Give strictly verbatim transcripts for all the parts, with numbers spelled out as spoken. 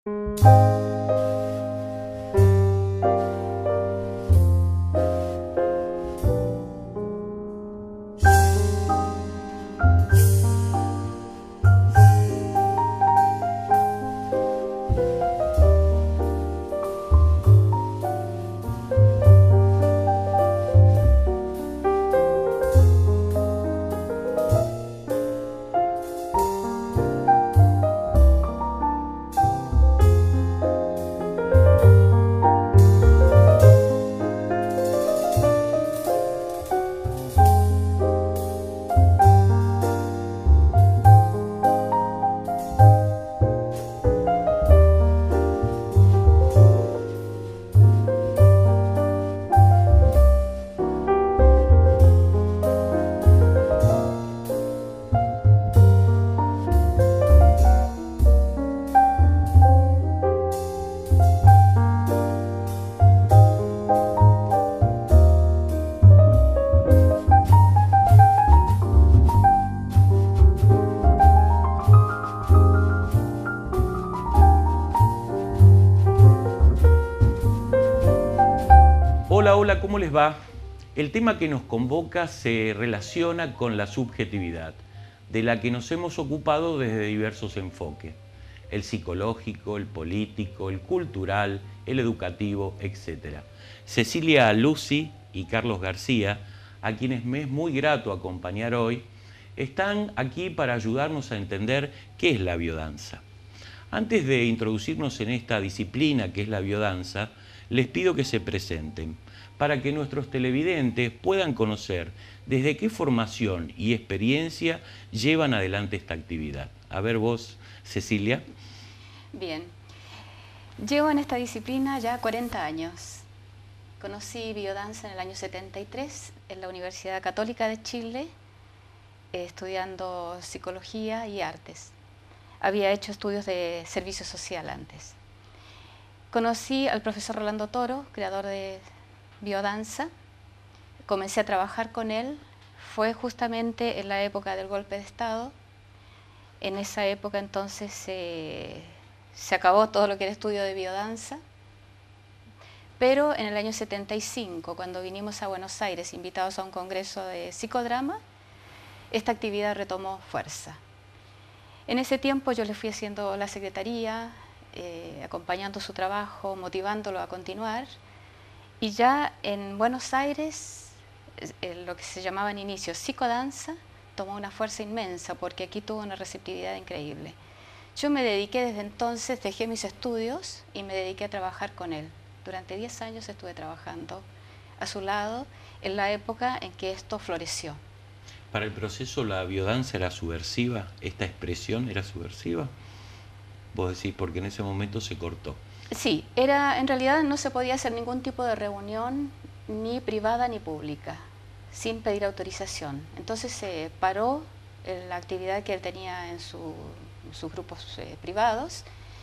Hola, hola, ¿cómo les va? El tema que nos convoca se relaciona con la subjetividad, de la que nos hemos ocupado desde diversos enfoques: el psicológico, el político, el cultural, el educativo, etcétera. Cecilia Lucy y Carlos García, a quienes me es muy grato acompañar hoy, están aquí para ayudarnos a entender qué es la biodanza. Antes de introducirnos en esta disciplina que es la biodanza, les pido que se presenten para que nuestros televidentes puedan conocer desde qué formación y experiencia llevan adelante esta actividad. A ver vos, Cecilia. Bien, llevo en esta disciplina ya cuarenta años. Conocí biodanza en el año setenta y tres en la Universidad Católica de Chile, eh, estudiando psicología y artes. Había hecho estudios de servicio social antes. Conocí al profesor Rolando Toro, creador de biodanza. Comencé a trabajar con él. Fue justamente en la época del golpe de Estado. En esa época entonces eh, se acabó todo lo que era estudio de biodanza. Pero en el año setenta y cinco, cuando vinimos a Buenos Aires, invitados a un congreso de psicodrama, esta actividad retomó fuerza. En ese tiempo yo le fui haciendo la secretaría, eh, acompañando su trabajo, motivándolo a continuar. Y ya en Buenos Aires, eh, lo que se llamaba en inicio psicodanza, tomó una fuerza inmensa porque aquí tuvo una receptividad increíble. Yo me dediqué desde entonces, dejé mis estudios y me dediqué a trabajar con él. Durante diez años estuve trabajando a su lado en la época en que esto floreció. Para el proceso, ¿la biodanza era subversiva? ¿Esta expresión era subversiva? Vos decís, porque en ese momento se cortó. Sí, era, en realidad no se podía hacer ningún tipo de reunión, ni privada ni pública, sin pedir autorización. Entonces se paró la actividad que él tenía en, su, en sus grupos eh, privados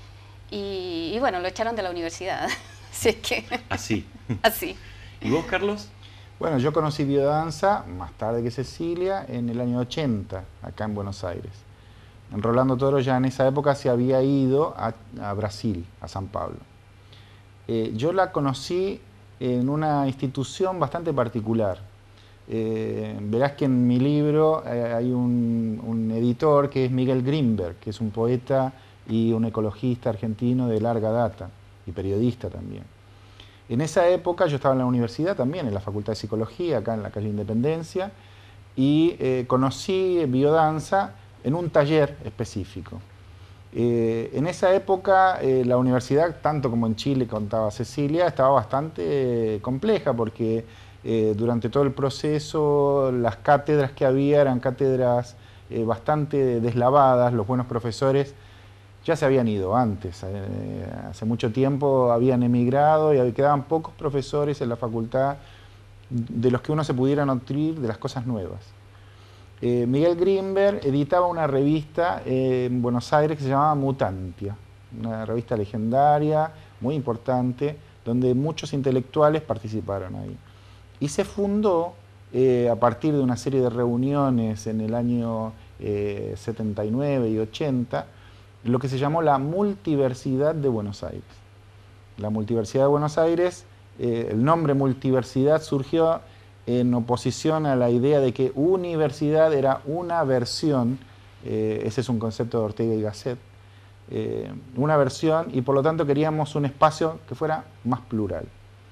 y, y bueno, lo echaron de la universidad. Así que... Así. Así. ¿Y vos, Carlos? Bueno, yo conocí biodanza más tarde que Cecilia en el año ochenta, acá en Buenos Aires. Rolando Toro ya en esa época se había ido a, a Brasil, a San Pablo. Eh, yo la conocí en una institución bastante particular. Eh, verás que en mi libro eh, hay un, un editor que es Miguel Grimberg, que es un poeta y un ecologista argentino de larga data, y periodista también. En esa época yo estaba en la universidad también, en la Facultad de Psicología, acá en la calle Independencia, y eh, conocí biodanza en un taller específico. Eh, en esa época eh, la universidad, tanto como en Chile, contaba Cecilia, estaba bastante eh, compleja porque eh, durante todo el proceso las cátedras que había eran cátedras eh, bastante deslavadas, los buenos profesores ya se habían ido antes, eh, hace mucho tiempo habían emigrado y quedaban pocos profesores en la facultad de los que uno se pudiera nutrir de las cosas nuevas. Eh, Miguel Grimberg editaba una revista eh, en Buenos Aires que se llamaba Mutantia, una revista legendaria, muy importante, donde muchos intelectuales participaron ahí. Y se fundó eh, a partir de una serie de reuniones en el año eh, setenta y nueve y ochenta, lo que se llamó la Multiversidad de Buenos Aires. La Multiversidad de Buenos Aires, eh, el nombre multiversidad surgió en oposición a la idea de que universidad era una versión, eh, ese es un concepto de Ortega y Gasset, eh, una versión, y por lo tanto queríamos un espacio que fuera más plural.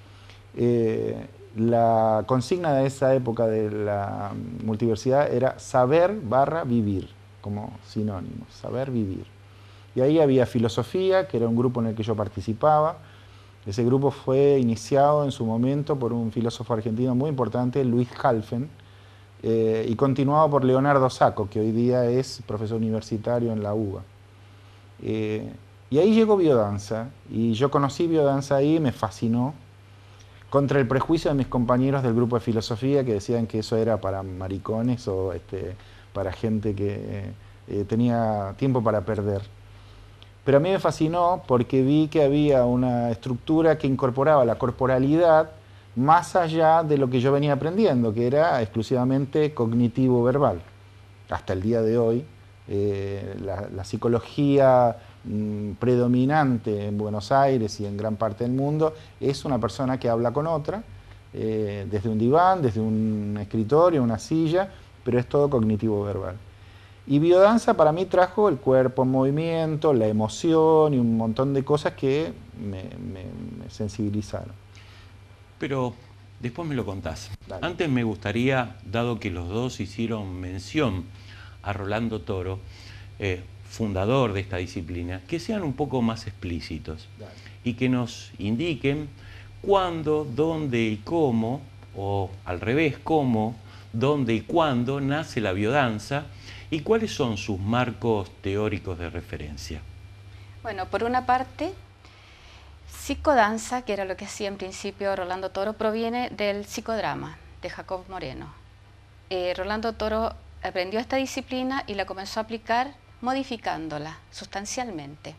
Eh, la consigna de esa época de la multiversidad era saber barra vivir, como sinónimos, saber vivir. Y ahí había filosofía, que era un grupo en el que yo participaba. Ese grupo fue iniciado en su momento por un filósofo argentino muy importante, Luis Halfen, eh, y continuado por Leonardo Sacco, que hoy día es profesor universitario en la U B A. Eh, y ahí llegó biodanza, y yo conocí biodanza ahí, me fascinó, contra el prejuicio de mis compañeros del grupo de filosofía que decían que eso era para maricones o este, para gente que eh, tenía tiempo para perder. Pero a mí me fascinó porque vi que había una estructura que incorporaba la corporalidad más allá de lo que yo venía aprendiendo, que era exclusivamente cognitivo-verbal. Hasta el día de hoy, eh, la, la psicología mmm, predominante en Buenos Aires y en gran parte del mundo es una persona que habla con otra, eh, desde un diván, desde un escritorio, una silla, pero es todo cognitivo-verbal. Y biodanza para mí trajo el cuerpo en movimiento, la emoción y un montón de cosas que me, me, me sensibilizaron. Pero después me lo contás. Dale. Antes me gustaría, dado que los dos hicieron mención a Rolando Toro, eh, fundador de esta disciplina, que sean un poco más explícitos. Dale. Y que nos indiquen cuándo, dónde y cómo, o al revés, cómo, dónde y cuándo nace la biodanza y cuáles son sus marcos teóricos de referencia. Bueno, por una parte, psicodanza, que era lo que hacía en principio Rolando Toro, proviene del psicodrama de Jacob Moreno. Eh, Rolando Toro aprendió esta disciplina y la comenzó a aplicar modificándola sustancialmente.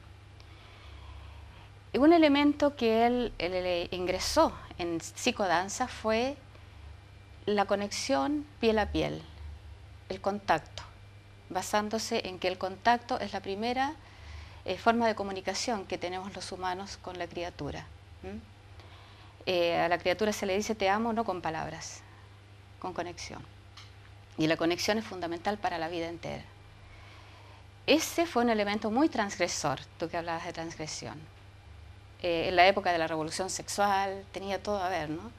Y un elemento que él, él, él ingresó en psicodanza fue la conexión piel a piel, el contacto, basándose en que el contacto es la primera eh, forma de comunicación que tenemos los humanos con la criatura. ¿Mm? Eh, a la criatura se le dice te amo no con palabras, con conexión. Y la conexión es fundamental para la vida entera. Ese fue un elemento muy transgresor, tú que hablabas de transgresión. Eh, en la época de la revolución sexual tenía todo a ver, ¿no?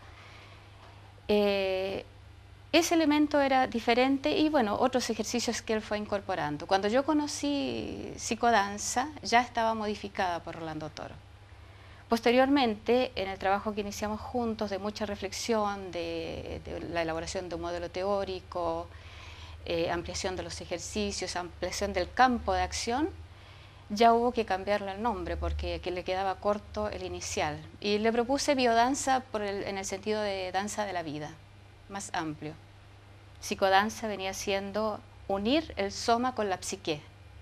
Eh, ese elemento era diferente y bueno, otros ejercicios que él fue incorporando. Cuando yo conocí psicodanza, ya estaba modificada por Rolando Toro. Posteriormente, en el trabajo que iniciamos juntos de mucha reflexión, de, de la elaboración de un modelo teórico, eh, ampliación de los ejercicios, ampliación del campo de acción, ya hubo que cambiarle el nombre porque que le quedaba corto el inicial. Y le propuse biodanza por el, en el sentido de danza de la vida, más amplio. Psicodanza venía siendo unir el soma con la psique.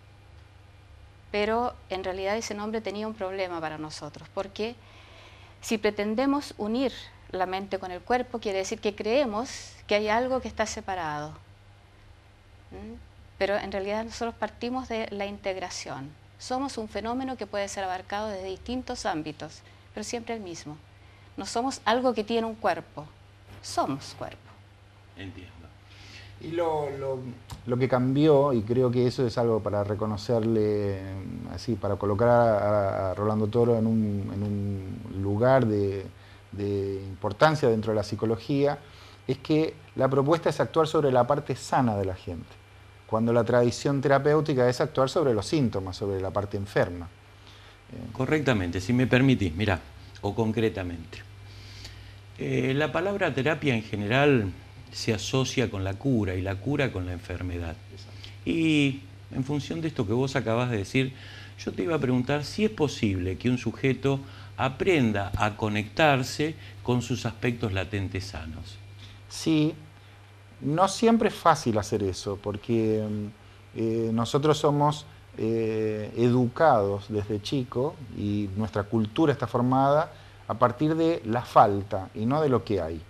Pero en realidad ese nombre tenía un problema para nosotros, porque si pretendemos unir la mente con el cuerpo, quiere decir que creemos que hay algo que está separado. ¿Mm? Pero en realidad nosotros partimos de la integración. Somos un fenómeno que puede ser abarcado desde distintos ámbitos, pero siempre el mismo. No somos algo que tiene un cuerpo, somos cuerpo. Entiendo. Y lo, lo, lo que cambió, y creo que eso es algo para reconocerle, así, para colocar a, a Rolando Toro en un, en un lugar de, de importancia dentro de la psicología, es que la propuesta es actuar sobre la parte sana de la gente, cuando la tradición terapéutica es actuar sobre los síntomas, sobre la parte enferma. Correctamente, si me permitís, mirá, o concretamente. Eh, la palabra terapia en general se asocia con la cura y la cura con la enfermedad. Y en función de esto que vos acabás de decir, yo te iba a preguntar si es posible que un sujeto aprenda a conectarse con sus aspectos latentes sanos. Sí, no siempre es fácil hacer eso, porque eh, nosotros somos eh, educados desde chico y nuestra cultura está formada a partir de la falta y no de lo que hay.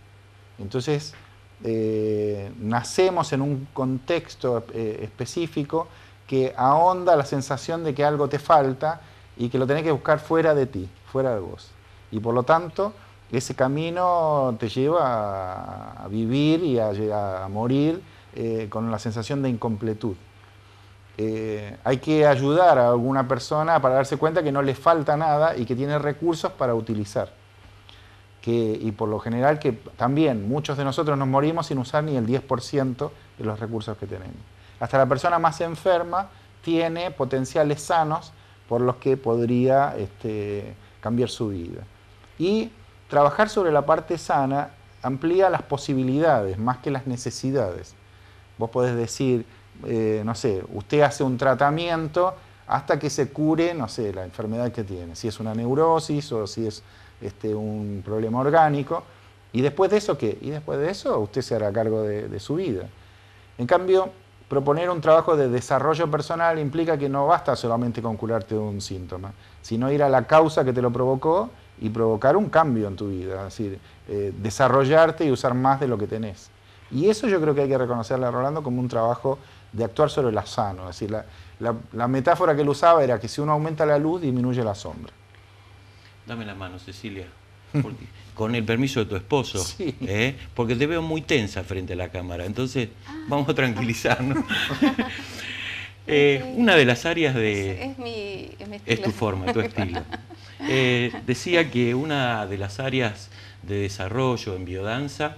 Entonces, eh, nacemos en un contexto eh, específico que ahonda la sensación de que algo te falta y que lo tenés que buscar fuera de ti, fuera de vos. Y por lo tanto, ese camino te lleva a, a vivir y a, a morir eh, con la sensación de incompletud. Eh, hay que ayudar a alguna persona para darse cuenta que no le falta nada y que tiene recursos para utilizar. Que, y por lo general que también muchos de nosotros nos morimos sin usar ni el diez por ciento de los recursos que tenemos. Hasta la persona más enferma tiene potenciales sanos por los que podría este, cambiar su vida. Y trabajar sobre la parte sana amplía las posibilidades más que las necesidades. Vos podés decir, eh, no sé, usted hace un tratamiento hasta que se cure, no sé, la enfermedad que tiene, si es una neurosis o si es este, un problema orgánico. ¿Y después de eso qué? Y después de eso usted se hará cargo de, de su vida. En cambio, proponer un trabajo de desarrollo personal implica que no basta solamente con curarte un síntoma, sino ir a la causa que te lo provocó y provocar un cambio en tu vida, es decir, eh, desarrollarte y usar más de lo que tenés. Y eso yo creo que hay que reconocerle a Rolando como un trabajo de actuar sobre la sano. Es decir, la, la, la metáfora que él usaba era que si uno aumenta la luz, disminuye la sombra. Dame la mano, Cecilia, porque, con el permiso de tu esposo, sí. ¿eh? Porque te veo muy tensa frente a la cámara, entonces vamos a tranquilizarnos. eh, una de las áreas de... Es, es, mi, es, mi es tu forma, tu estilo. Eh, decía que una de las áreas de desarrollo en biodanza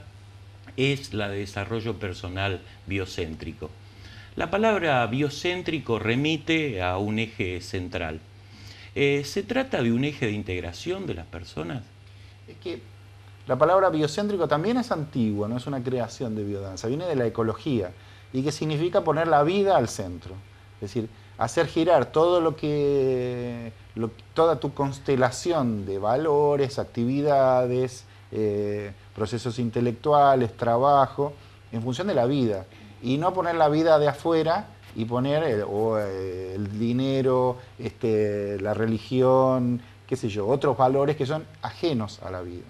es la de desarrollo personal biocéntrico. La palabra biocéntrico remite a un eje central. Eh, ¿Se trata de un eje de integración de las personas? Es que la palabra biocéntrico también es antigua, no es una creación de biodanza, viene de la ecología y que significa poner la vida al centro. Es decir, hacer girar todo lo que, lo, toda tu constelación de valores, actividades, eh, procesos intelectuales, trabajo, en función de la vida. Y no poner la vida de afuera y poner el, o, eh, el dinero, este, la religión, qué sé yo, otros valores que son ajenos a la vida.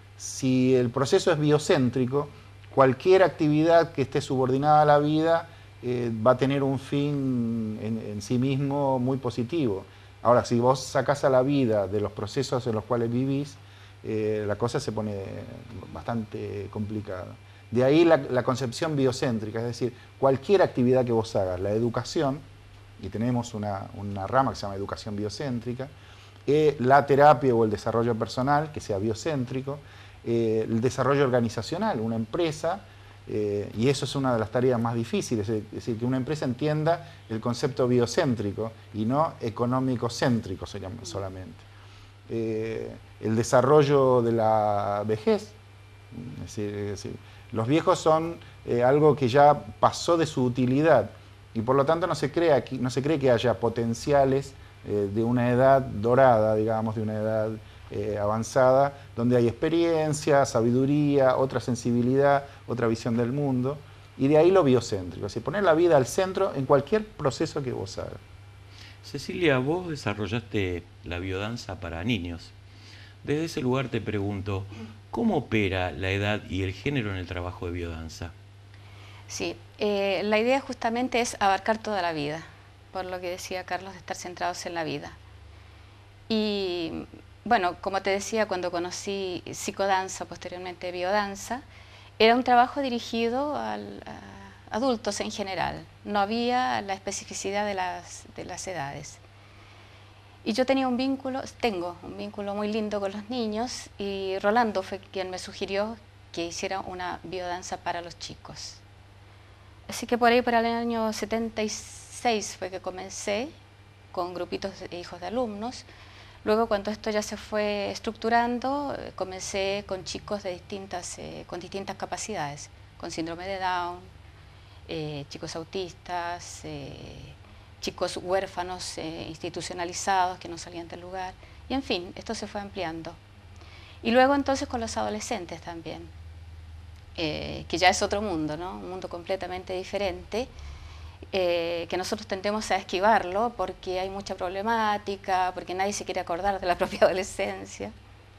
Si el proceso es biocéntrico, cualquier actividad que esté subordinada a la vida eh, va a tener un fin en, en sí mismo muy positivo. Ahora, si vos sacás a la vida de los procesos en los cuales vivís, eh, la cosa se pone bastante complicada. De ahí la, la concepción biocéntrica, es decir, cualquier actividad que vos hagas, la educación, y tenemos una, una rama que se llama educación biocéntrica, eh, la terapia o el desarrollo personal, que sea biocéntrico, eh, el desarrollo organizacional, una empresa, eh, y eso es una de las tareas más difíciles, es decir, que una empresa entienda el concepto biocéntrico y no económico-céntrico solamente. Eh, el desarrollo de la vejez, es decir, es decir, los viejos son eh, algo que ya pasó de su utilidad y por lo tanto no se cree, aquí, no se cree que haya potenciales eh, de una edad dorada, digamos, de una edad eh, avanzada, donde hay experiencia, sabiduría, otra sensibilidad, otra visión del mundo, y de ahí lo biocéntrico, es decir, poner la vida al centro en cualquier proceso que vos hagas. Cecilia, vos desarrollaste la biodanza para niños. Desde ese lugar te pregunto, ¿cómo opera la edad y el género en el trabajo de biodanza? Sí, eh, la idea justamente es abarcar toda la vida, por lo que decía Carlos, de estar centrados en la vida. Y bueno, como te decía, cuando conocí psicodanza, posteriormente biodanza, era un trabajo dirigido al, a adultos en general, no había la especificidad de las, de las edades. Y yo tenía un vínculo, tengo un vínculo muy lindo con los niños y Rolando fue quien me sugirió que hiciera una biodanza para los chicos. Así que por ahí, para el año setenta y seis fue que comencé con grupitos de hijos de alumnos. Luego, cuando esto ya se fue estructurando, comencé con chicos de distintas, eh, con distintas capacidades, con síndrome de Down, eh, chicos autistas, eh, chicos huérfanos eh, institucionalizados que no salían del lugar, y en fin, esto se fue ampliando. Y luego entonces con los adolescentes también, eh, que ya es otro mundo, ¿no? Un mundo completamente diferente, eh, que nosotros tendemos a esquivarlo porque hay mucha problemática, porque nadie se quiere acordar de la propia adolescencia.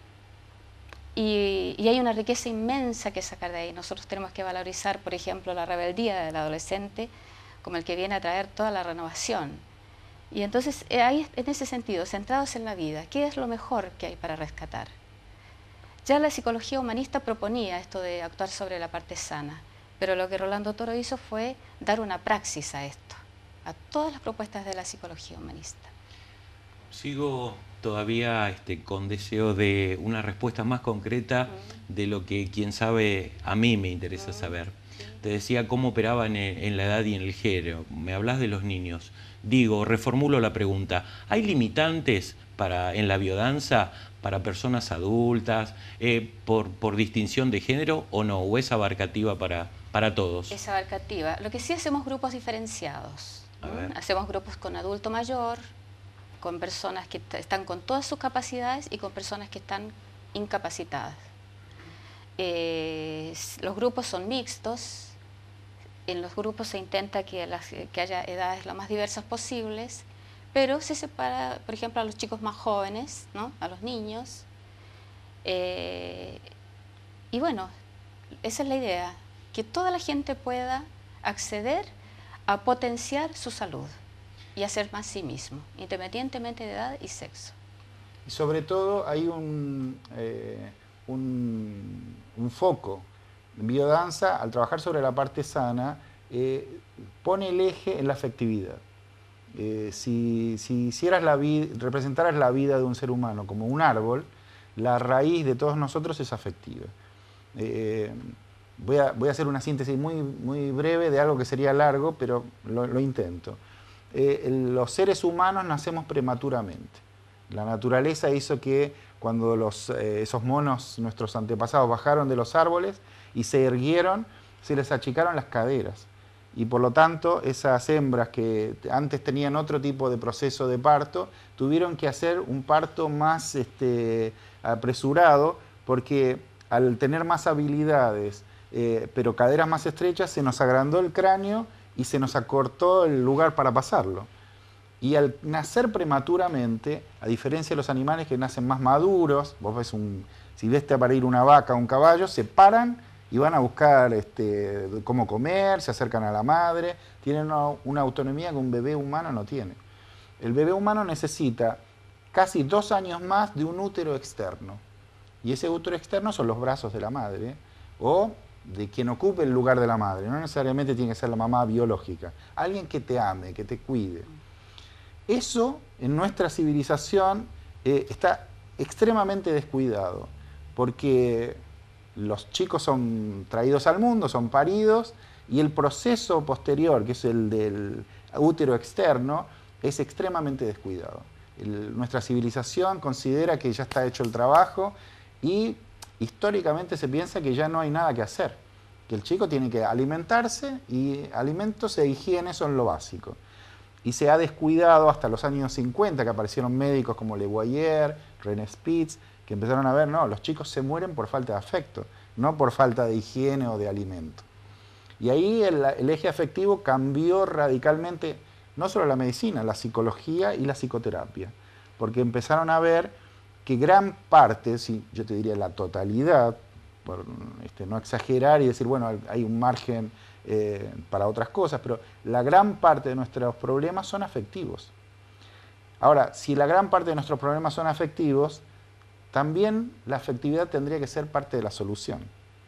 Y, y hay una riqueza inmensa que sacar de ahí. Nosotros tenemos que valorizar, por ejemplo, la rebeldía del adolescente, como el que viene a traer toda la renovación. Y entonces, eh, ahí, en ese sentido, centrados en la vida, ¿qué es lo mejor que hay para rescatar? Ya la psicología humanista proponía esto de actuar sobre la parte sana, pero lo que Rolando Toro hizo fue dar una praxis a esto, a todas las propuestas de la psicología humanista. Sigo todavía este, con deseo de una respuesta más concreta mm. de lo que, quien sabe, a mí me interesa mm. saber. Sí. Te decía cómo operaban en, en la edad y en el género. Me hablas de los niños. Digo, reformulo la pregunta. ¿Hay limitantes para, en la biodanza para personas adultas, eh, por, por distinción de género o no? ¿O es abarcativa para, para todos? Es abarcativa. Lo que sí, hacemos grupos diferenciados. A ver. Hacemos grupos con adulto mayor, con personas que están con todas sus capacidades y con personas que están incapacitadas. Eh, los grupos son mixtos. En los grupos se intenta que, las, que haya edades lo más diversas posibles, pero se separa, por ejemplo, a los chicos más jóvenes, ¿no? A los niños. Eh, y bueno, esa es la idea, que toda la gente pueda acceder a potenciar su salud y a ser más sí mismo, independientemente de edad y sexo. Y sobre todo hay un, eh, un, un foco. Biodanza, al trabajar sobre la parte sana, eh, pone el eje en la afectividad. Eh, si, si hicieras la vida, representaras la vida de un ser humano como un árbol, la raíz de todos nosotros es afectiva. Eh, voy, a, voy a hacer una síntesis muy, muy breve de algo que sería largo, pero lo, lo intento. Eh, los seres humanos nacemos prematuramente. La naturaleza hizo que cuando los, eh, esos monos, nuestros antepasados, bajaron de los árboles y se erguieron, se les achicaron las caderas. Y por lo tanto, esas hembras que antes tenían otro tipo de proceso de parto, tuvieron que hacer un parto más este, apresurado, porque al tener más habilidades, eh, pero caderas más estrechas, se nos agrandó el cráneo y se nos acortó el lugar para pasarlo. Y al nacer prematuramente, a diferencia de los animales que nacen más maduros, vos ves un, si ves a parir una vaca o un caballo, se paran y van a buscar este, cómo comer, se acercan a la madre, tienen una, una autonomía que un bebé humano no tiene. El bebé humano necesita casi dos años más de un útero externo. Y ese útero externo son los brazos de la madre o de quien ocupe el lugar de la madre. No necesariamente tiene que ser la mamá biológica. Alguien que te ame, que te cuide. Eso en nuestra civilización eh, está extremadamente descuidado, porque los chicos son traídos al mundo, son paridos, y el proceso posterior, que es el del útero externo, es extremadamente descuidado. El, nuestra civilización considera que ya está hecho el trabajo y históricamente se piensa que ya no hay nada que hacer, que el chico tiene que alimentarse y alimentos e higiene son lo básico. Y se ha descuidado hasta los años cincuenta, que aparecieron médicos como Le Guayer, René Spitz, que empezaron a ver, no, los chicos se mueren por falta de afecto, no por falta de higiene o de alimento. Y ahí el, el eje afectivo cambió radicalmente, no solo la medicina, la psicología y la psicoterapia, porque empezaron a ver que gran parte, si yo te diría la totalidad, por este, no exagerar y decir, bueno, hay un margen eh, para otras cosas, pero la gran parte de nuestros problemas son afectivos. Ahora, si la gran parte de nuestros problemas son afectivos, también la afectividad tendría que ser parte de la solución.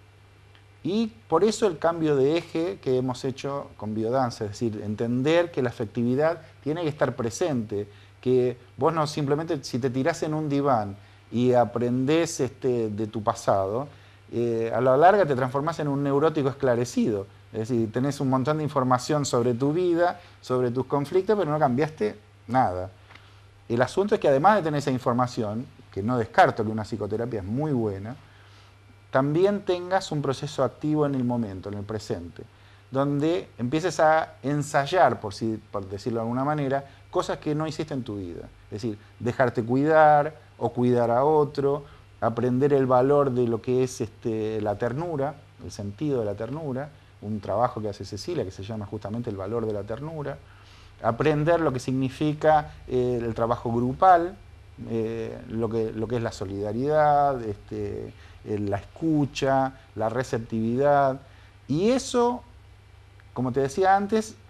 Y por eso el cambio de eje que hemos hecho con biodanza, es decir, entender que la afectividad tiene que estar presente, que vos no simplemente, si te tirás en un diván y aprendés este, de tu pasado, eh, a la larga te transformás en un neurótico esclarecido. Es decir, tenés un montón de información sobre tu vida, sobre tus conflictos, pero no cambiaste nada. El asunto es que además de tener esa información, que no descarto que una psicoterapia es muy buena, también tengas un proceso activo en el momento, en el presente, donde empieces a ensayar, por, si, por decirlo de alguna manera, cosas que no hiciste en tu vida. Es decir, dejarte cuidar o cuidar a otro, aprender el valor de lo que es este, la ternura, el sentido de la ternura, un trabajo que hace Cecilia que se llama justamente el valor de la ternura, aprender lo que significa eh, el trabajo grupal, eh, lo, que, lo que es la solidaridad, este, eh, la escucha, la receptividad, y eso, como te decía antes,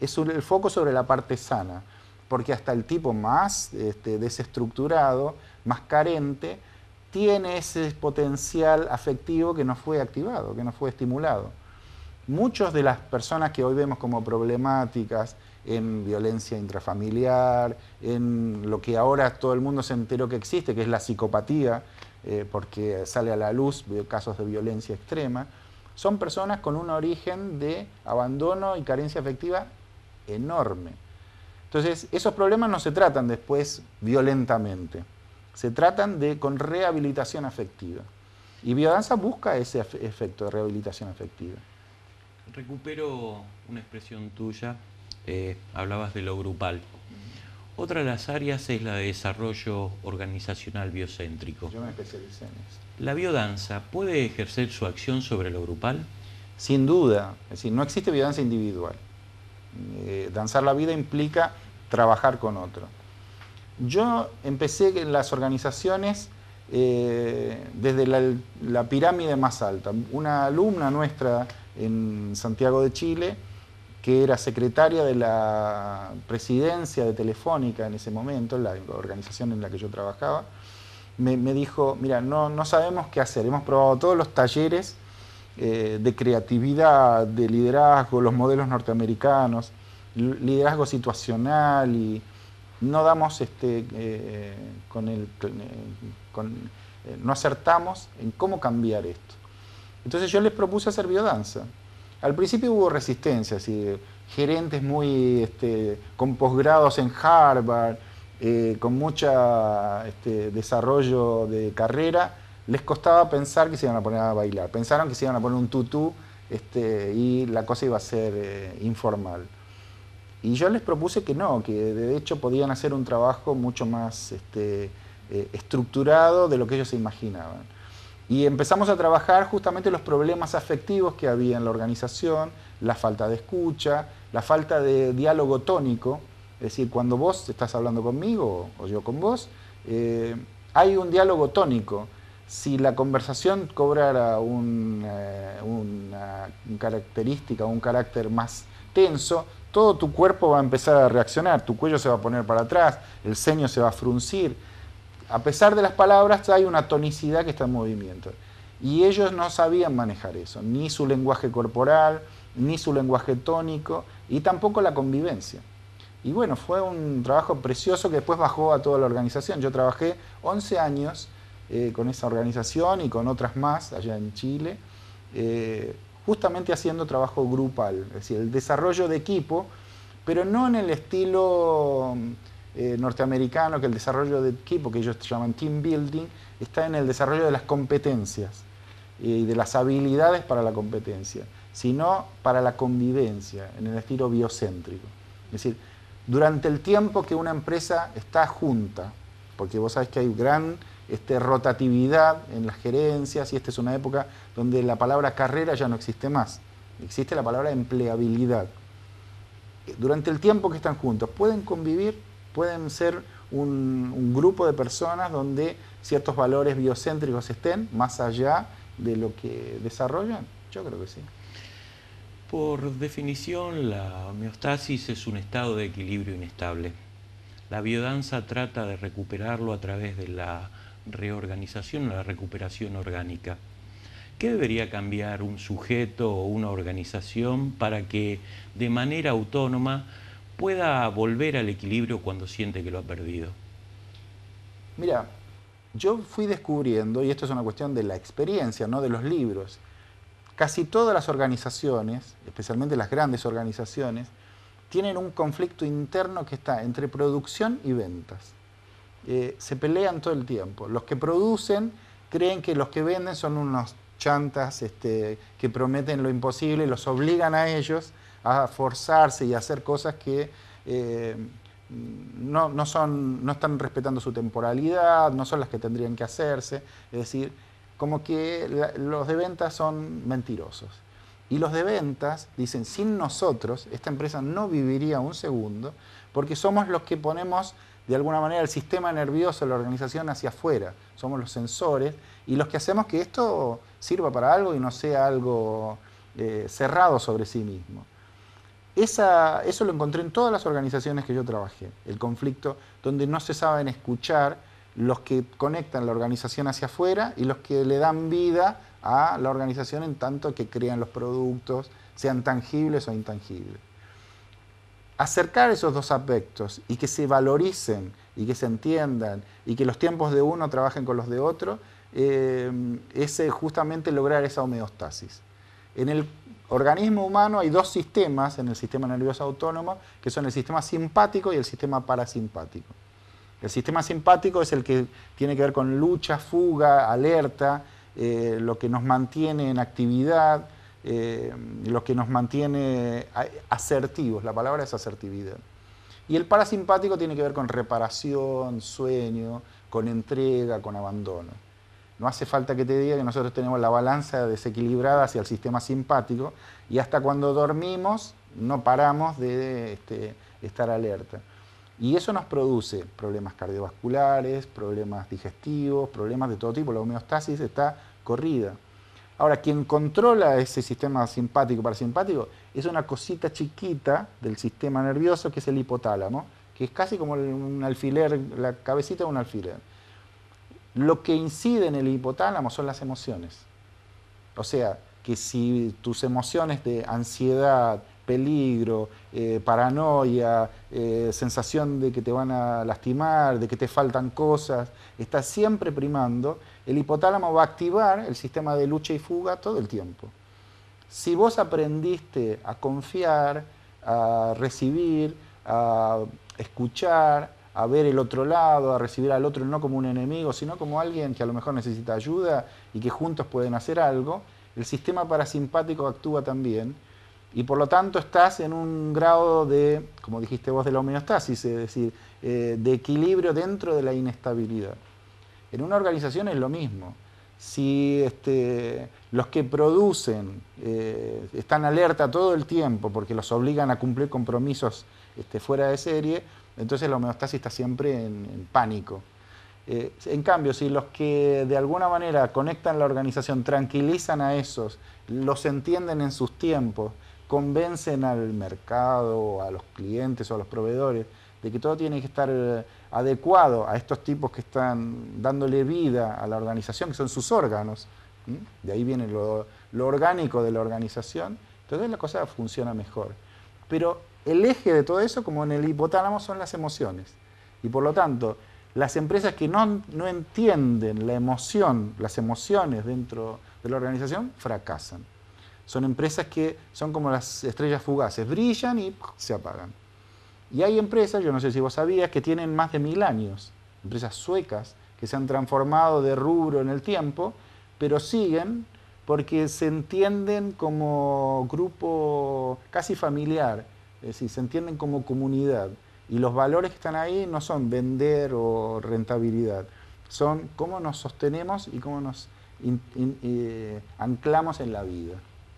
es el foco sobre la parte sana, porque hasta el tipo más este, desestructurado, más carente, tiene ese potencial afectivo que no fue activado, que no fue estimulado. Muchas de las personas que hoy vemos como problemáticas en violencia intrafamiliar, en lo que ahora todo el mundo se enteró que existe, que es la psicopatía, eh, porque sale a la luz casos de violencia extrema, son personas con un origen de abandono y carencia afectiva enorme. Entonces, esos problemas no se tratan después violentamente, se tratan de con rehabilitación afectiva. Y biodanza busca ese efecto de rehabilitación afectiva. Recupero una expresión tuya, eh, hablabas de lo grupal. Otra de las áreas es la de desarrollo organizacional biocéntrico. Yo me especialicé en eso. ¿La biodanza puede ejercer su acción sobre lo grupal? Sin duda, es decir, no existe biodanza individual. Eh, danzar la vida implica trabajar con otro. Yo empecé en las organizaciones eh, desde la, la pirámide más alta. Una alumna nuestra en Santiago de Chile, que era secretaria de la presidencia de Telefónica en ese momento, la organización en la que yo trabajaba, me, me dijo, mira, no, no sabemos qué hacer, hemos probado todos los talleres eh, de creatividad, de liderazgo, los modelos norteamericanos, liderazgo situacional, y no damos este, eh, con el, con, eh, no acertamos en cómo cambiar esto. Entonces yo les propuse hacer biodanza. Al principio hubo resistencia, así, gerentes muy este, con posgrados en Harvard, eh, con mucho este, desarrollo de carrera, les costaba pensar que se iban a poner a bailar. Pensaron que se iban a poner un tutú este, y la cosa iba a ser eh, informal. Y yo les propuse que no, que de hecho podían hacer un trabajo mucho más este, eh, estructurado de lo que ellos se imaginaban. Y empezamos a trabajar justamente los problemas afectivos que había en la organización, la falta de escucha, la falta de diálogo tónico, es decir, cuando vos estás hablando conmigo o yo con vos, eh, hay un diálogo tónico. Si la conversación cobrara un, eh, una, una característica, un carácter más tenso, todo tu cuerpo va a empezar a reaccionar, tu cuello se va a poner para atrás, el ceño se va a fruncir. A pesar de las palabras, hay una tonicidad que está en movimiento. Y ellos no sabían manejar eso, ni su lenguaje corporal, ni su lenguaje tónico, y tampoco la convivencia. Y bueno, fue un trabajo precioso que después bajó a toda la organización. Yo trabajé once años eh, con esa organización y con otras más allá en Chile, eh, justamente haciendo trabajo grupal, es decir, el desarrollo de equipo, pero no en el estilo eh, norteamericano, que el desarrollo de equipo, que ellos llaman team building, está en el desarrollo de las competencias y de las habilidades para la competencia, sino para la convivencia, en el estilo biocéntrico. Es decir, durante el tiempo que una empresa está junta, porque vos sabés que hay gran este, rotatividad en las gerencias, y esta es una época donde la palabra carrera ya no existe más, existe la palabra empleabilidad. Durante el tiempo que están juntos, pueden convivir, pueden ser un, un grupo de personas donde ciertos valores biocéntricos estén más allá de lo que desarrollan. Yo creo que sí. Por definición, la homeostasis es un estado de equilibrio inestable. La biodanza trata de recuperarlo a través de la reorganización, la recuperación orgánica. ¿Qué debería cambiar un sujeto o una organización para que de manera autónoma pueda volver al equilibrio cuando siente que lo ha perdido? Mira, yo fui descubriendo, y esto es una cuestión de la experiencia, no de los libros, casi todas las organizaciones, especialmente las grandes organizaciones, tienen un conflicto interno que está entre producción y ventas. Eh, se pelean todo el tiempo. Los que producen creen que los que venden son unos chantas este, que prometen lo imposible y los obligan a ellos a forzarse y a hacer cosas que eh, no, no, son, no están respetando su temporalidad, no son las que tendrían que hacerse. Es decir, como que la, los de ventas son mentirosos. Y los de ventas dicen, sin nosotros, esta empresa no viviría un segundo, porque somos los que ponemos, de alguna manera, el sistema nervioso de la organización hacia afuera. Somos los sensores y los que hacemos que esto sirva para algo y no sea algo eh, cerrado sobre sí mismo. esa, eso lo encontré en todas las organizaciones que yo trabajé, el conflicto donde no se saben escuchar los que conectan la organización hacia afuera y los que le dan vida a la organización en tanto que crean los productos, sean tangibles o intangibles. Acercar esos dos aspectos y que se valoricen y que se entiendan y que los tiempos de uno trabajen con los de otro, eh, es justamente lograr esa homeostasis. En el organismo humano hay dos sistemas en el sistema nervioso autónomo, que son el sistema simpático y el sistema parasimpático. El sistema simpático es el que tiene que ver con lucha, fuga, alerta, eh, lo que nos mantiene en actividad, eh, lo que nos mantiene asertivos, la palabra es asertividad. Y el parasimpático tiene que ver con reparación, sueño, con entrega, con abandono. No hace falta que te diga que nosotros tenemos la balanza desequilibrada hacia el sistema simpático y hasta cuando dormimos no paramos de este, estar alerta. Y eso nos produce problemas cardiovasculares, problemas digestivos, problemas de todo tipo. La homeostasis está corrida. Ahora, quien controla ese sistema simpático parasimpático es una cosita chiquita del sistema nervioso que es el hipotálamo, que es casi como un alfiler, la cabecita de un alfiler. Lo que incide en el hipotálamo son las emociones. O sea, que si tus emociones de ansiedad, peligro, eh, paranoia, eh, sensación de que te van a lastimar, de que te faltan cosas, está siempre primando, el hipotálamo va a activar el sistema de lucha y fuga todo el tiempo. Si vos aprendiste a confiar, a recibir, a escuchar, a ver el otro lado, a recibir al otro no como un enemigo, sino como alguien que a lo mejor necesita ayuda y que juntos pueden hacer algo, el sistema parasimpático actúa también y por lo tanto estás en un grado de, como dijiste vos, de la homeostasis, es decir, eh, de equilibrio dentro de la inestabilidad. En una organización es lo mismo. Si este, los que producen eh, están alerta todo el tiempo porque los obligan a cumplir compromisos este, fuera de serie, entonces la homeostasis está siempre en, en pánico. Eh, en cambio, si los que de alguna manera conectan la organización, tranquilizan a esos, los entienden en sus tiempos, convencen al mercado, a los clientes o a los proveedores de que todo tiene que estar eh, adecuado a estos tipos que están dándole vida a la organización, que son sus órganos. ¿Mm? De ahí viene lo, lo orgánico de la organización. Entonces la cosa funciona mejor. Pero el eje de todo eso, como en el hipotálamo, son las emociones. Y por lo tanto, las empresas que no, no entienden la emoción, las emociones dentro de la organización, fracasan. Son empresas que son como las estrellas fugaces, brillan y ¡pum!, se apagan. Y hay empresas, yo no sé si vos sabías, que tienen más de mil años, empresas suecas que se han transformado de rubro en el tiempo, pero siguen porque se entienden como grupo casi familiar, es decir, se entienden como comunidad. Y los valores que están ahí no son vender o rentabilidad, son cómo nos sostenemos y cómo nos in, in, eh, anclamos en la vida.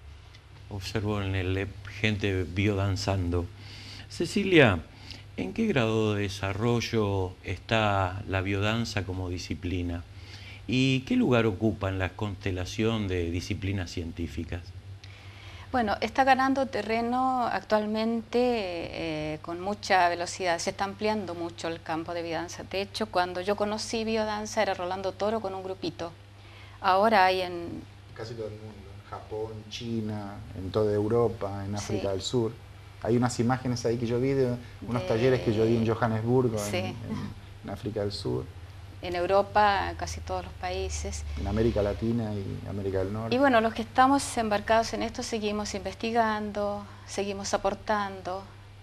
Observo en el E P gente biodanzando. Cecilia, ¿en qué grado de desarrollo está la biodanza como disciplina? ¿Y qué lugar ocupa en la constelación de disciplinas científicas? Bueno, está ganando terreno actualmente eh, con mucha velocidad, se está ampliando mucho el campo de biodanza. De hecho, cuando yo conocí biodanza era Rolando Toro con un grupito. Ahora hay en... Casi todo el mundo, en Japón, China, en toda Europa, en África sí. del Sur. Hay unas imágenes ahí que yo vi de unos de... talleres que yo di en Johannesburgo, sí. en, en, en África del Sur. En Europa, casi todos los países. En América Latina y América del Norte. Y bueno, los que estamos embarcados en esto seguimos investigando, seguimos aportando,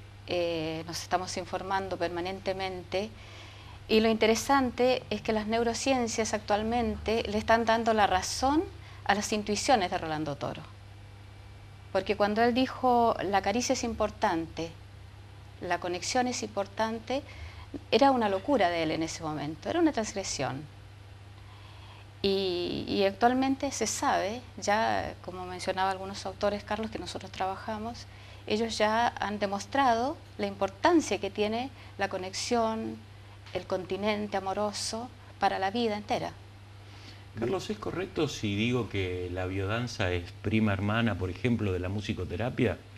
eh, nos estamos informando permanentemente. Y lo interesante es que las neurociencias actualmente le están dando la razón a las intuiciones de Rolando Toro. Porque cuando él dijo, la caricia es importante, la conexión es importante, era una locura de él en ese momento, era una transgresión. Y, y actualmente se sabe, ya como mencionaba algunos autores, Carlos, que nosotros trabajamos, ellos ya han demostrado la importancia que tiene la conexión, el continente amoroso para la vida entera. Carlos, ¿es correcto si digo que la biodanza es prima hermana, por ejemplo, de la musicoterapia?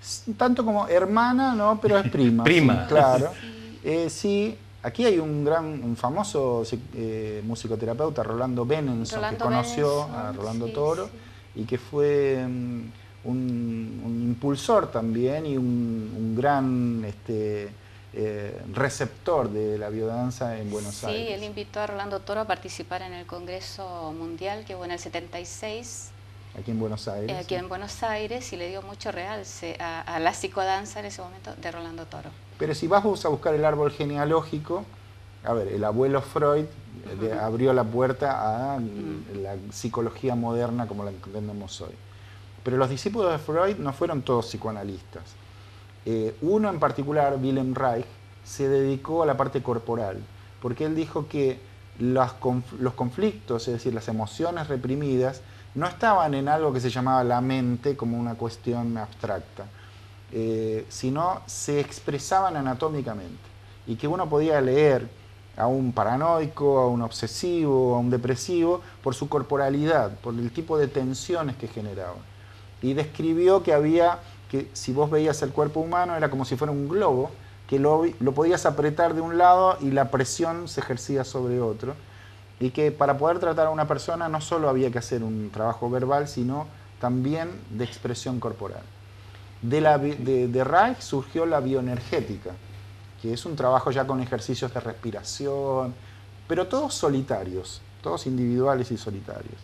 Tanto como hermana, no, pero es prima. Prima. Sí, claro. Eh, sí, aquí hay un gran, un famoso eh, musicoterapeuta, Rolando Benenson, Rolando que conoció Benenson, a Rolando sí, Toro sí. y que fue um, un, un impulsor también y un, un gran este, eh, receptor de la biodanza en Buenos Sí, Aires. él invitó a Rolando Toro a participar en el Congreso Mundial que hubo en el setenta y seis. Aquí en Buenos Aires. Eh, aquí sí. en Buenos Aires, y le dio mucho realce a, a la psicodanza en ese momento de Rolando Toro. Pero si vas a buscar el árbol genealógico, a ver, el abuelo Freud uh-huh. de, abrió la puerta a uh-huh. la psicología moderna como la entendemos hoy. Pero los discípulos de Freud no fueron todos psicoanalistas. Eh, uno en particular, Wilhelm Reich, se dedicó a la parte corporal, porque él dijo que los, conf los conflictos, es decir, las emociones reprimidas, no estaban en algo que se llamaba la mente como una cuestión abstracta, eh, sino se expresaban anatómicamente, y que uno podía leer a un paranoico, a un obsesivo, a un depresivo, por su corporalidad, por el tipo de tensiones que generaba. Y describió que había, que si vos veías el cuerpo humano era como si fuera un globo, que lo, lo podías apretar de un lado y la presión se ejercía sobre otro, y que para poder tratar a una persona no solo había que hacer un trabajo verbal, sino también de expresión corporal. De, la, de, de Reich surgió la bioenergética, que es un trabajo ya con ejercicios de respiración, pero todos solitarios, todos individuales y solitarios.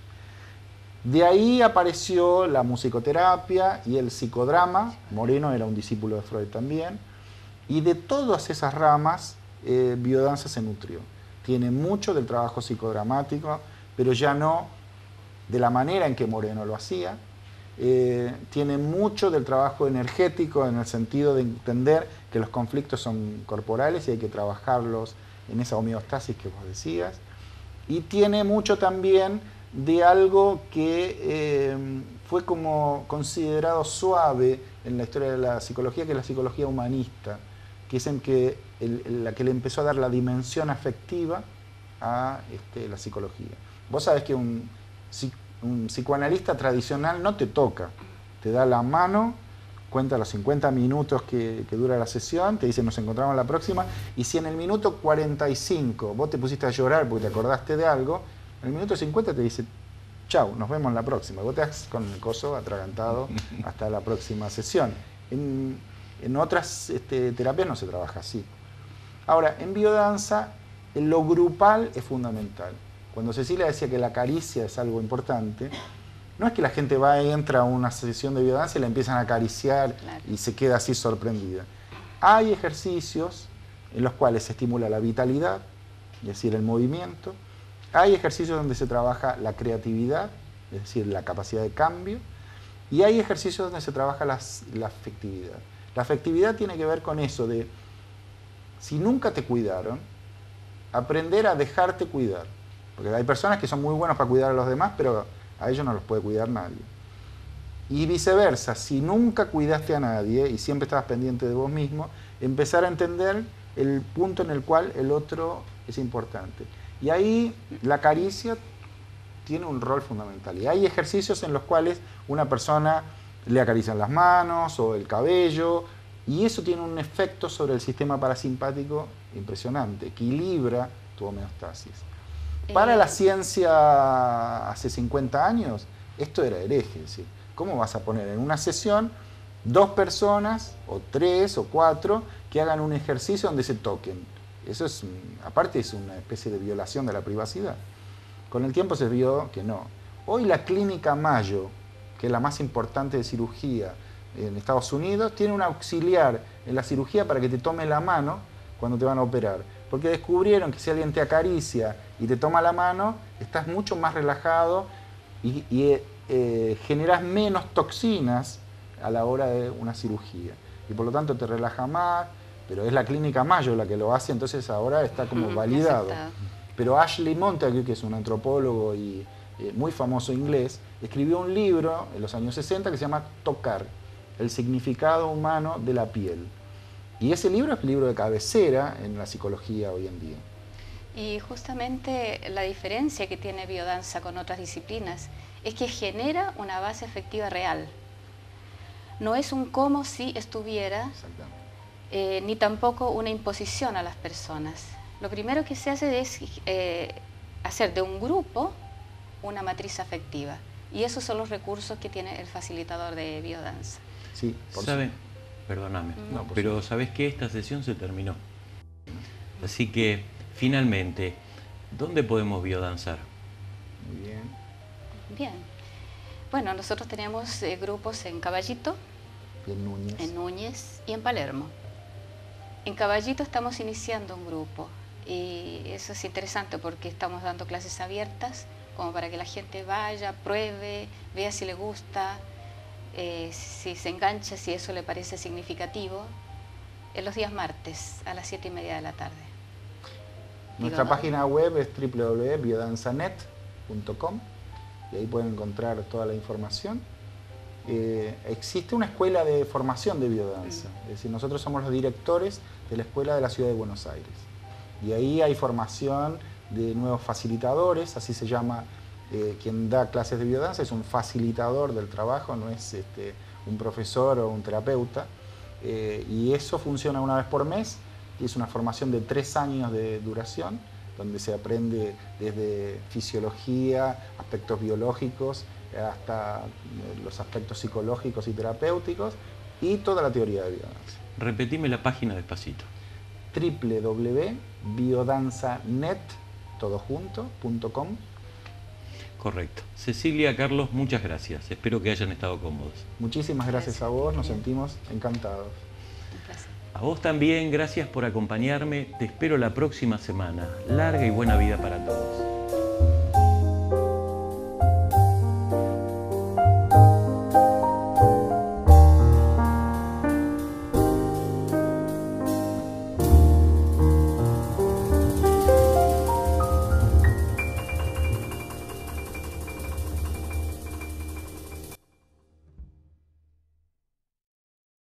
De ahí apareció la musicoterapia y el psicodrama. Moreno era un discípulo de Freud también, y de todas esas ramas eh, biodanza se nutrió. Tiene mucho del trabajo psicodramático, pero ya no de la manera en que Moreno lo hacía. Eh, tiene mucho del trabajo energético en el sentido de entender que los conflictos son corporales y hay que trabajarlos en esa homeostasis que vos decías. Y tiene mucho también de algo que eh, fue como considerado suave en la historia de la psicología, que es la psicología humanista, que es en que el, la que le empezó a dar la dimensión afectiva a este, la psicología. Vos sabés que un, un psicoanalista tradicional no te toca, te da la mano, cuenta los cincuenta minutos que, que dura la sesión, te dice nos encontramos la próxima, y si en el minuto cuarenta y cinco vos te pusiste a llorar porque te acordaste de algo, en el minuto cincuenta te dice chau, nos vemos en la próxima. Vos te das con el coso atragantado hasta la próxima sesión. En, en otras este, terapias no se trabaja así. Ahora, en biodanza, lo grupal es fundamental. Cuando Cecilia decía que la caricia es algo importante, no es que la gente va y entra a una sesión de biodanza y la empiezan a acariciar claro. y se queda así sorprendida. Hay ejercicios en los cuales se estimula la vitalidad, es decir, el movimiento. Hay ejercicios donde se trabaja la creatividad, es decir, la capacidad de cambio. Y hay ejercicios donde se trabaja las, la afectividad. La afectividad tiene que ver con eso de, si nunca te cuidaron, aprender a dejarte cuidar. Porque hay personas que son muy buenas para cuidar a los demás, pero a ellos no los puede cuidar nadie. Y viceversa, si nunca cuidaste a nadie y siempre estabas pendiente de vos mismo, empezar a entender el punto en el cual el otro es importante. Y ahí la caricia tiene un rol fundamental. Y hay ejercicios en los cuales una persona le acarician las manos o el cabello, y eso tiene un efecto sobre el sistema parasimpático impresionante, equilibra tu homeostasis. Para la ciencia hace cincuenta años, esto era hereje. ¿Sí? ¿Cómo vas a poner en una sesión dos personas, o tres, o cuatro, que hagan un ejercicio donde se toquen? Eso es, aparte es una especie de violación de la privacidad. Con el tiempo se vio que no. Hoy la clínica Mayo, que es la más importante de cirugía en Estados Unidos, tiene un auxiliar en la cirugía para que te tome la mano cuando te van a operar. Porque descubrieron que si alguien te acaricia y te toma la mano, estás mucho más relajado y, y eh, generas menos toxinas a la hora de una cirugía. Y por lo tanto te relaja más, pero es la clínica Mayo la que lo hace, entonces ahora está como validado. Pero Ashley Montagu, que es un antropólogo y eh, muy famoso inglés, escribió un libro en los años sesenta que se llama Tocar, el significado humano de la piel. Y ese libro es el libro de cabecera en la psicología hoy en día. Y justamente la diferencia que tiene biodanza con otras disciplinas es que genera una base efectiva real. No es un como si estuviera, eh, ni tampoco una imposición a las personas. Lo primero que se hace es eh, hacer de un grupo una matriz afectiva. Y esos son los recursos que tiene el facilitador de biodanza. Sí, por ¿Sabe? Perdóname, No, por pero ¿sabes qué? Esta sesión se terminó. Así que, finalmente, ¿dónde podemos biodanzar? Muy bien. Bien. Bueno, nosotros tenemos eh, grupos en Caballito, Y en Núñez. en Núñez y en Palermo. En Caballito estamos iniciando un grupo y eso es interesante porque estamos dando clases abiertas como para que la gente vaya, pruebe, vea si le gusta, eh, si se engancha, si eso le parece significativo, en los días martes a las siete y media de la tarde. Nuestra Digo, ¿no? página web es w w w punto biodanzanet punto com y ahí pueden encontrar toda la información. Eh, existe una escuela de formación de biodanza, Mm. es decir, nosotros somos los directores de la escuela de la Ciudad de Buenos Aires. Y ahí hay formación de nuevos facilitadores, así se llama eh, quien da clases de biodanza, es un facilitador del trabajo, no es este, un profesor o un terapeuta. Eh, y eso funciona una vez por mes, y es una formación de tres años de duración, donde se aprende desde fisiología, aspectos biológicos, hasta los aspectos psicológicos y terapéuticos, y toda la teoría de biodanza. Repetime la página despacito. w w w punto biodanzanet todo junto, punto com. Correcto. Cecilia, Carlos, muchas gracias. Espero que hayan estado cómodos. Muchísimas gracias, Gracias. a vos, nos Bien. sentimos encantados. Un placer. A vos también, gracias por acompañarme. Te espero la próxima semana. Larga y buena vida para todos.